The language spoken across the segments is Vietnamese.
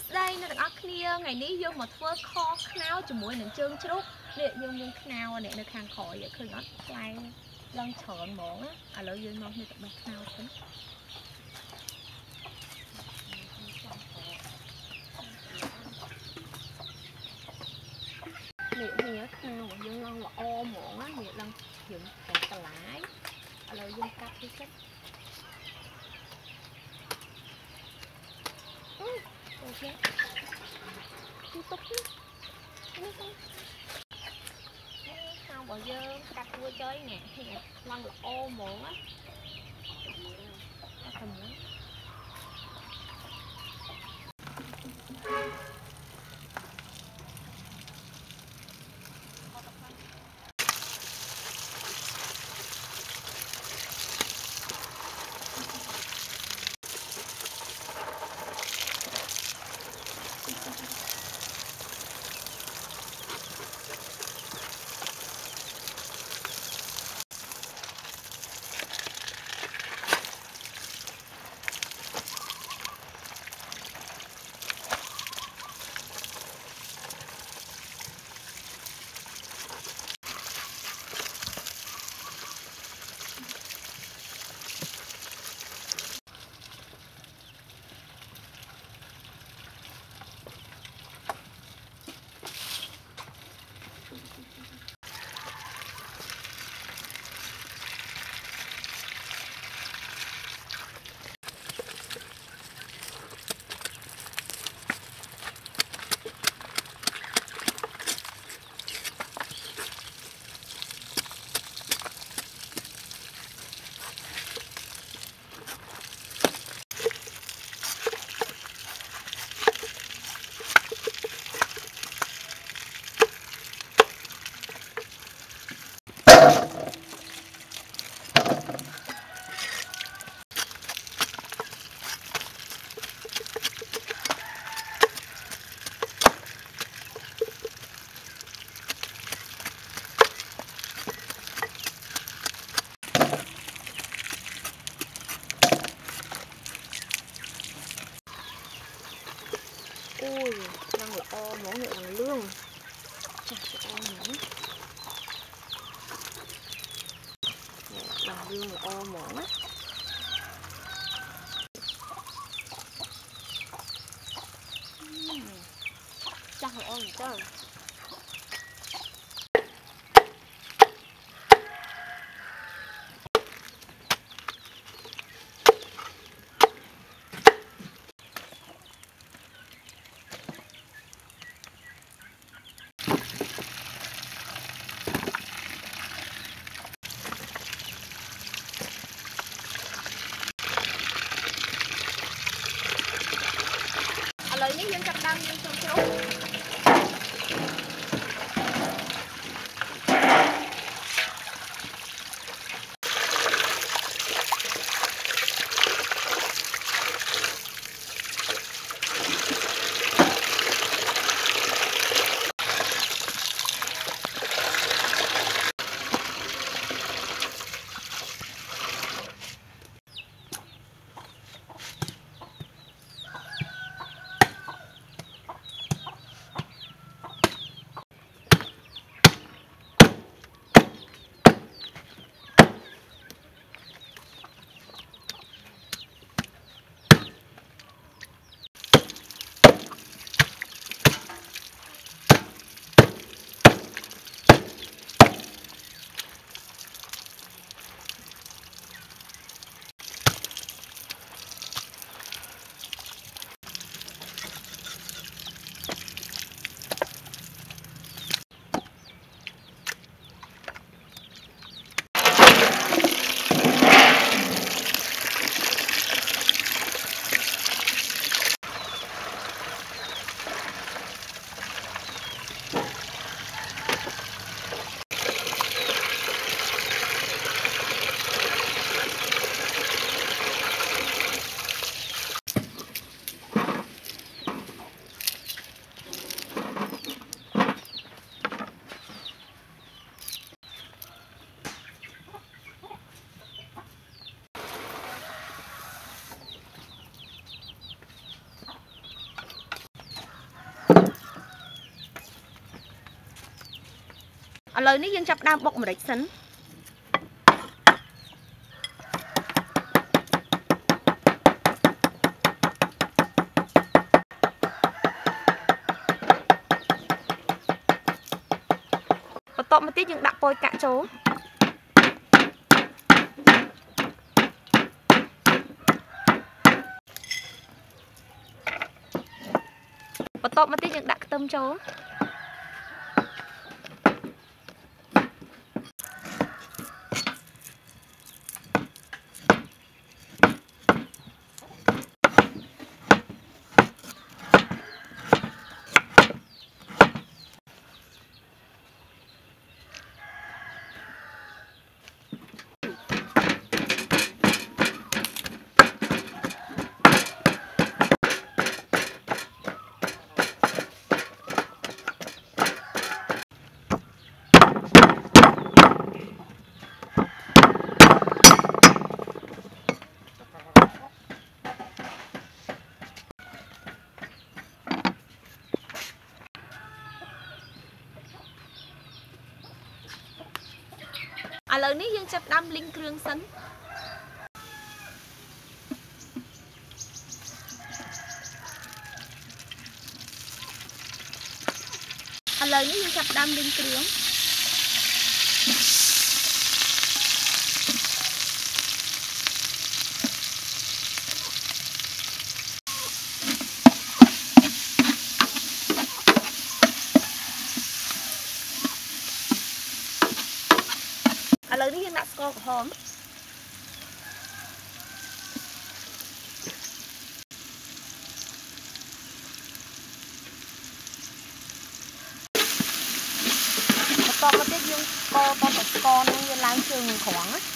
đây nó được óc kia ngày ní dương mà thưa kho khao cho mũi nền trơn chút nè dương dương khao nè nó khang khỏi vậy khơi nó lại lăn tròn mỏng á à lỡ dương nó như tụi bay khao tính nè thì nhớ khao mà dương lăn là o mỏng á nè lăn dương cả lái à lỡ dương cắt đi cắt ok tiếp tục không bỏ dơ cắt vui chơi nè thì lăn là ô muộn á ui năng là o món này là lương chắc là o món là lương là o món á chắc là o món chứ lời những dân cặp đam dân trong chỗ ឥឡូវនេះយើងចាប់ដើមបុកម្រេចសិនបន្ទាប់មកទៀតយើងដាក់ពយកាក់ចូលបន្ទាប់មកទៀតយើងដាក់ខ្ទឹមចូលឥឡូវនេះយើងចាប់ដើមលីងគ្រឿងសិនឥឡូវនេះយើងចាប់ដើមលីងគ្រឿងឥឡូវនេះយើងដាក់ស្ករក្រហមបន្ទាប់មកទៀតយើងកូរតតែស្ករនឹងវាឡើងជើងក្រងណា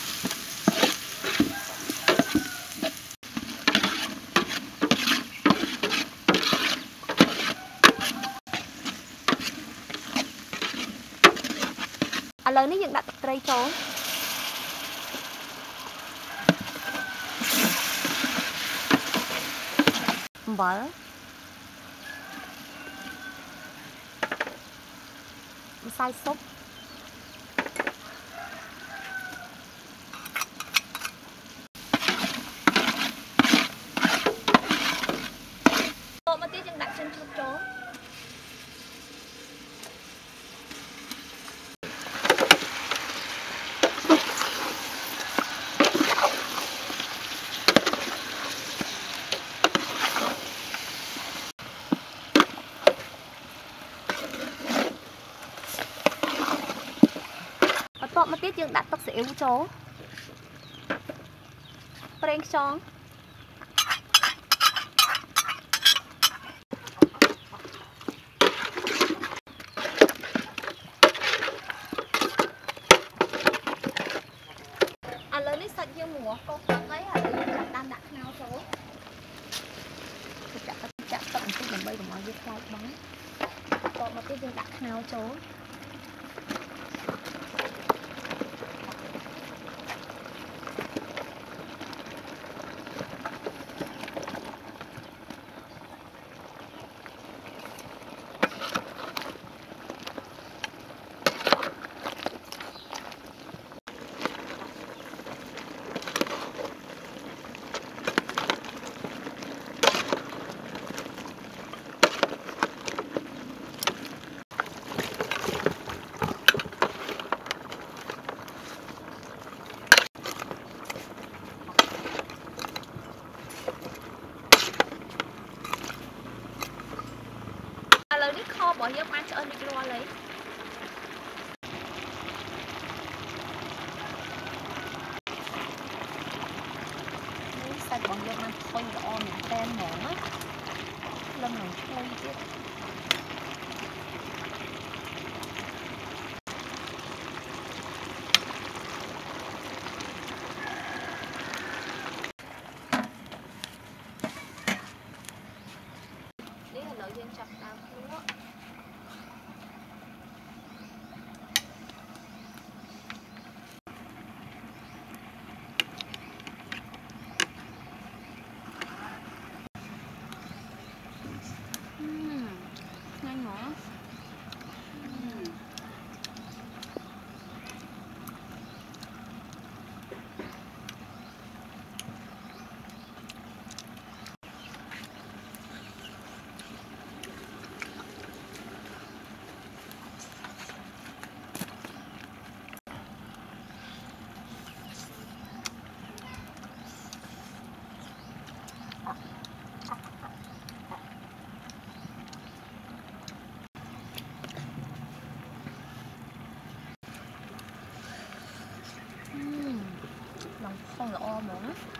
ឥឡូវនេះយើងដាក់ទឹកត្រីចូលអំបិលម្សៅស៊ុបមកទៀតយើងដាក់ចិញ្ចើមចូលបន្ទាប់មកទៀតយើងដាក់ទឹកស៊ីអ៊ីវចូលប្រេងខ្យងឥឡូវនេះសាច់យើងម្ងាស់កូរទឹកហើយឥឡូវយើងចាប់តាមដាក់ខ្នុរចូលចាក់ទឹកបន្តិចដើម្បីកុំឲ្យវាខ្លោចបងបន្ទាប់មកទៀតយើងដាក់ខ្នុរចូល ឥឡូវនេះខរបស់យើងបានឆ្អិនរួចរាល់ហើយនេះសាច់របស់យើងបានផុយល្អមែនតើហ្មងណាលឹមនឹងឈ្ងុយទៀតនេះឥឡូវយើងចាប់ដើមភ្លក់ นហ្មងណា